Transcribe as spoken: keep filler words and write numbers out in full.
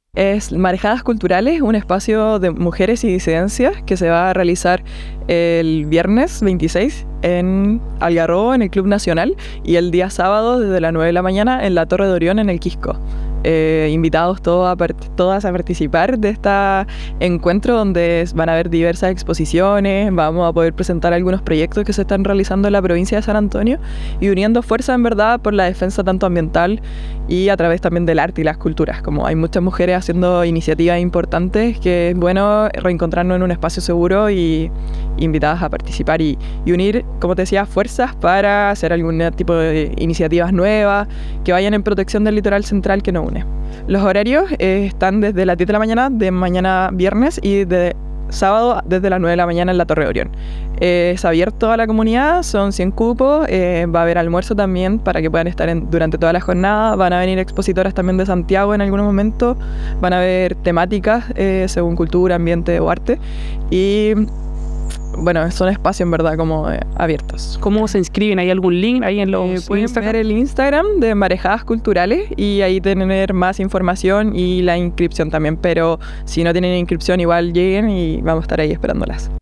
Es Marejadas Culturales, un espacio de mujeres y disidencias que se va a realizar el viernes veintiséis en Algarrobo, en el Club Nacional, y el día sábado desde las nueve de la mañana en la Torre de Orión, en el Quisco. Eh, invitados todos a todas a participar de este encuentro donde van a haber diversas exposiciones, vamos a poder presentar algunos proyectos que se están realizando en la provincia de San Antonio y uniendo fuerzas en verdad por la defensa tanto ambiental y a través también del arte y las culturas. Como hay muchas mujeres haciendo iniciativas importantes, que es bueno reencontrarnos en un espacio seguro y invitadas a participar y, y unir, como te decía, fuerzas para hacer algún tipo de iniciativas nuevas que vayan en protección del litoral central que nos une. Los horarios eh, están desde las diez de la mañana de mañana viernes y de sábado desde las nueve de la mañana en la Torre de Orión. Eh, es abierto a la comunidad, son cien cupos, eh, va a haber almuerzo también para que puedan estar en, durante toda la jornada, van a venir expositoras también de Santiago en algún momento, van a haber temáticas eh, según cultura, ambiente o arte y bueno, son espacios en verdad como eh, abiertos. ¿Cómo se inscriben? ¿Hay algún link ahí en los eh, pueden Instagram? ver el Instagram de Marejadas Culturales y ahí tener más información y la inscripción también, pero si no tienen inscripción igual lleguen y vamos a estar ahí esperándolas.